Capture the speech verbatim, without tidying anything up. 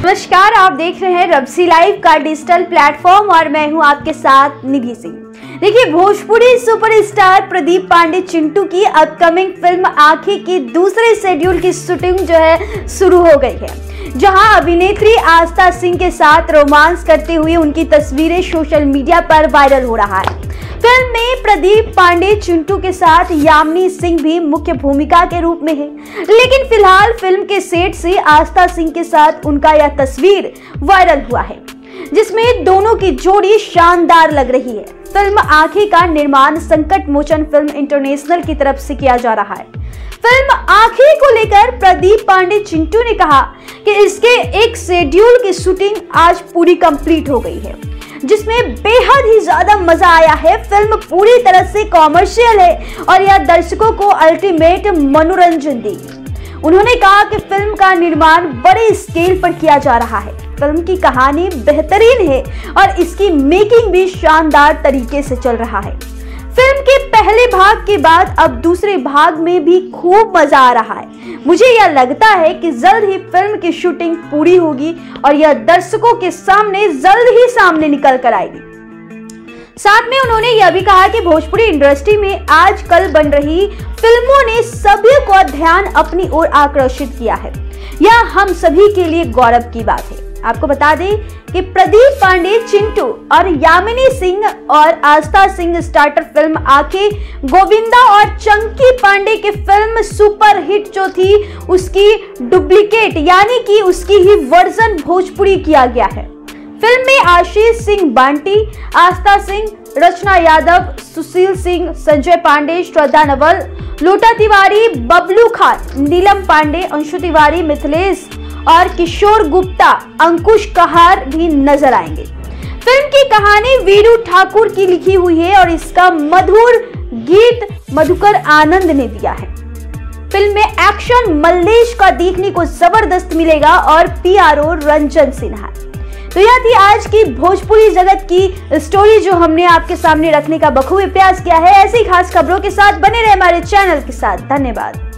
नमस्कार, आप देख रहे हैं रब्सी लाइव का डिजिटल प्लेटफॉर्म और मैं हूं आपके साथ निधि सिंह। देखिए, भोजपुरी सुपरस्टार प्रदीप पांडे चिंटू की अपकमिंग फिल्म आंखें की दूसरे शेड्यूल की शूटिंग जो है शुरू हो गई है, जहां अभिनेत्री आस्था सिंह के साथ रोमांस करते हुए उनकी तस्वीरें सोशल मीडिया पर वायरल हो रहा है। फिल्म में प्रदीप पांडे चिंटू के साथ यामिनी सिंह भी मुख्य भूमिका के रूप में है, लेकिन फिलहाल फिल्म के सेट से आस्था सिंह के साथ उनका यह तस्वीर वायरल हुआ है, जिसमें दोनों की जोड़ी शानदार लग रही है। फिल्म आंखें का निर्माण संकट मोचन फिल्म इंटरनेशनल की तरफ से किया जा रहा है। फिल्म आंखें को लेकर प्रदीप पांडे चिंटू ने कहा कि इसके एक शेड्यूल की शूटिंग आज पूरी कंप्लीट हो गई है, जिसमें बेहद ही ज्यादा मजा आया है। फिल्म पूरी तरह से कॉमर्शियल है और यह दर्शकों को अल्टीमेट मनोरंजन देगी। उन्होंने कहा कि फिल्म का निर्माण बड़े स्केल पर किया जा रहा है। फिल्म की कहानी बेहतरीन है और इसकी मेकिंग भी शानदार तरीके से चल रहा है। फिल्म के पहले भाग के बाद अब दूसरे भाग में भी खूब मजा आ रहा है। मुझे यह लगता है कि जल्द ही फिल्म की शूटिंग पूरी होगी और यह दर्शकों के सामने जल्द ही सामने निकल कर आएगी। साथ में उन्होंने यह भी कहा कि भोजपुरी इंडस्ट्री में आजकल बन रही फिल्मों ने सभी को ध्यान अपनी ओर आकर्षित किया है। यह हम सभी के लिए गौरव की बात है। आपको बता दें कि प्रदीप पांडे चिंटू और यामिनी सिंह और आस्था सिंह स्टार्टर फिल्म आंखें गोविंदा और चंकी पांडे की फिल्म सुपर हिट जो थी, उसकी डुप्लीकेट यानी कि उसकी ही वर्जन भोजपुरी किया गया है। फिल्म में आशीष सिंह बांटी, आस्था सिंह, रचना यादव, सुशील सिंह, संजय पांडे, श्रद्धा नवल, लोटा तिवारी, बबलू खान, नीलम पांडे, अंशु तिवारी, मिथिलेश और किशोर गुप्ता, अंकुश कहार भी नजर आएंगे। फिल्म की कहानी वीरू ठाकुर की लिखी हुई है और इसका मधुर गीत मधुकर आनंद ने दिया है। फिल्म में एक्शन मल्लेश का देखने को जबरदस्त मिलेगा और पीआरओ रंजन सिन्हा। तो यह थी आज की भोजपुरी जगत की स्टोरी जो हमने आपके सामने रखने का बखूबी प्रयास किया है। ऐसी खास खबरों के साथ बने रहे हमारे चैनल के साथ। धन्यवाद।